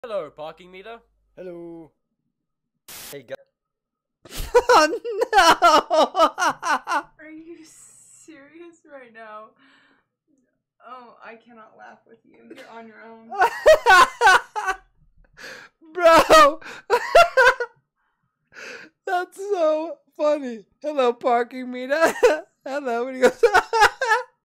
Hello, parking meter. Hello. Hey guys. Oh no! Are you serious right now? Oh, I cannot laugh with you. You're on your own. Bro! That's so funny. Hello, parking meter. Hello. And he goes,